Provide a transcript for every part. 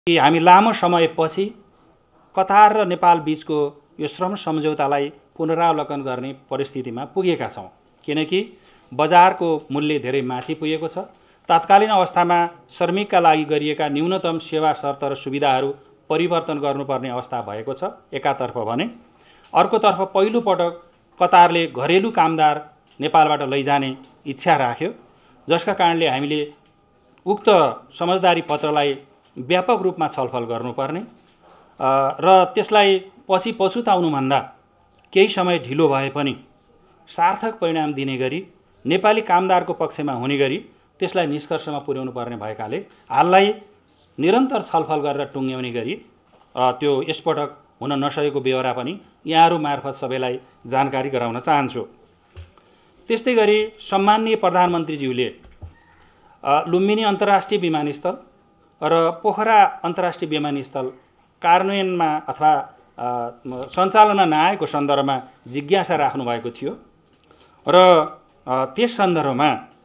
कि हामी लामो समयपछि कतार र नेपाल बीचको यो श्रम सम्झौतालाई पुनरावलोकन गर्ने परिस्थितिमा पुगेका छौँ। किनकि बजारको मूल्य धेरै माथि पुगेको छ। तत्कालीन अवस्थामा श्रमिकका लागि गरिएका न्यूनतम सेवा शर्त र सुविधाहरू परिवर्तन गर्नुपर्ने अवस्था भएको छ एकातर्फ भने, अर्कोतर्फ पहिलो पटक कतारले घरेलु कामदार नेपालबाट लैजाने इच्छा राख्यो, जसका कारणले हामीले उक्त समझदारी पत्रलाई व्यापक रूपमा छलफल गर्नुपर्ने र त्यसलाई पछि पछुताउनुभन्दा केही समय ढिलो भए पनि सार्थक परिणाम दिने गरी नेपाली कामदारको पक्षमा हुने गरी त्यसलाई निष्कर्षमा पुर्याउनु पर्ने भएकाले हाललाई निरन्तर छलफल गरेर टुङ्ग्याउने गरी त्यो यसपटक हुन नसकेको बेहोरा पनि यहाँहरू मार्फत सबैलाई जानकारी गराउन चाहन्छु। त्यस्तै गरी सम्माननीय प्रधानमन्त्रीज्यूले लुम्बिनी अन्तर्राष्ट्रिय विमानस्थल र पोखरा अन्तर्राष्ट्रिय विमानस्थल कार्यान्वयनमा अथवा सञ्चालनमा नआएको सन्दर्भमा जिज्ञासा राख्नुभएको थियो र त्यस सन्दर्भमा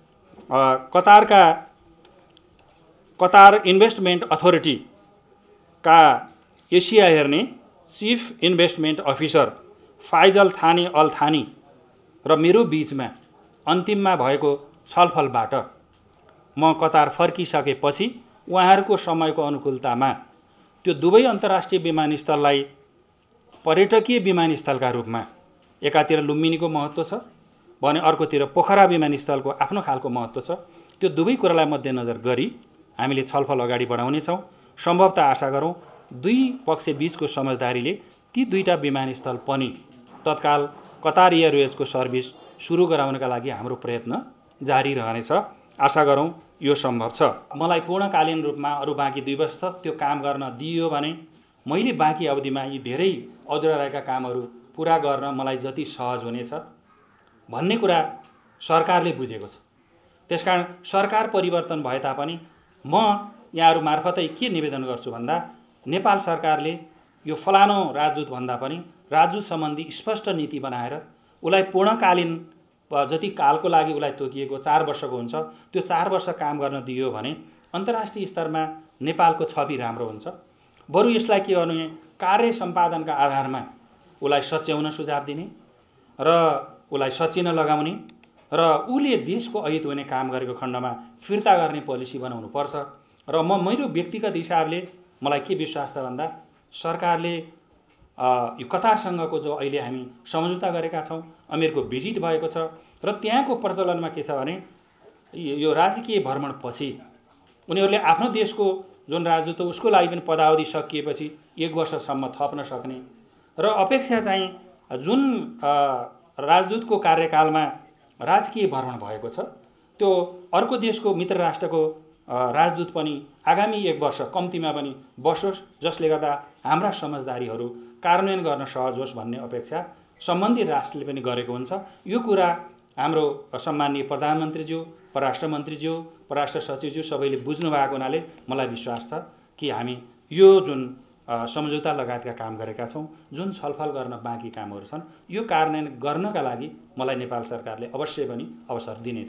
कतार इन्भेस्टमेन्ट अथोरिटीका एसिया हेर्ने chief investment officer Faisal Thani Al थानी र मेरो बीचमा अन्तिममा भएको छलफलबाट म कतार फर्किसकेपछि उहाँहरूको समयको अनुकूलतामा त्यो दुवै अन्तर्राष्ट्रिय विमानस्थललाई पर्यटकीय विमानस्थलका रूपमा एकातिर लुम्बिनीको महत्त्व छ भने अर्कोतिर पोखरा विमानस्थलको आफ्नो खालको महत्त्व छ। त्यो दुवै कुरालाई मध्यनजर गरी हामीले छलफल अगाडि बढाउनेछौँ। सम्भवतः आशा गरौँ दुई पक्ष बीचको समझदारीले ती दुईटा विमानस्थल पनि तत्काल कतार एयरवेजको सर्भिस सुरु गराउनका लागि हाम्रो प्रयत्न जारी रहनेछ। आशा गरौँ यो सम्भव छ। मलाई पूर्णकालीन रूपमा अरू बाँकी 2 वर्ष त्यो काम गर्न दिइयो भने मैले बाँकी अवधिमा यी धेरै अधुरा रहेका कामहरू पुरा गर्न मलाई जति सहज हुनेछ भन्ने कुरा सरकारले बुझेको छ। त्यसकारण सरकार परिवर्तन भए तापनि म यहाँहरू मार्फतै के निवेदन गर्छु भन्दा नेपाल सरकारले यो फलानो राजदूत भन्दा पनि राजदूत सम्बन्धी स्पष्ट नीति बनाएर उसलाई पूर्णकालीन जति कालको लागि उसलाई तोकिएको 4 वर्षको हुन्छ त्यो 4 वर्ष काम गर्न दियो भने अन्तर्राष्ट्रिय स्तरमा नेपालको छवि राम्रो हुन्छ। बरु यसलाई के गर्ने कार्य सम्पादनका आधारमा उसलाई सच्याउन सुझाव दिने र उसलाई सचिन लगाउने र उसले देशको अहित हुने काम गरेको खण्डमा फिर्ता गर्ने पोलिसी बनाउनु पर्छ। र मेरो व्यक्तिगत हिसाबले मलाई के विश्वास छ भन्दा सरकारले यो कतारसँगको जो अहिले हामी सम्झौता गरेका छौँ, अमेरिको भिजिट भएको छ र त्यहाँको प्रचलनमा के छ भने यो राजकीय भ्रमणपछि उनीहरूले आफ्नो देशको जुन राजदूत हो उसको लागि पनि पदावधि सकिएपछि 1 वर्षसम्म थप्न सक्ने र अपेक्षा चाहिँ जुन राजदूतको कार्यकालमा राजकीय भ्रमण भएको छ त्यो अर्को देशको मित्र राष्ट्रको राजदूत पनि आगामी 1 वर्ष कम्तीमा पनि बसोस्, जसले गर्दा हाम्रा समझदारीहरू कार्यान्वयन गर्न सहज होस् भन्ने अपेक्षा सम्बन्धित राष्ट्रले पनि गरेको हुन्छ। यो कुरा हाम्रो सम्माननीय प्रधानमन्त्रीज्यू, परराष्ट्र मन्त्रीज्यू, परराष्ट्र सचिवज्यू सबैले बुझ्नु भएको हुनाले मलाई विश्वास छ कि हामी यो जुन सम्झौता लगायतका काम गरेका छौँ, जुन छलफल गर्न बाँकी कामहरू छन्, यो कार्यान्वयन गर्नका लागि मलाई नेपाल सरकारले अवश्य पनि अवसर दिनेछ।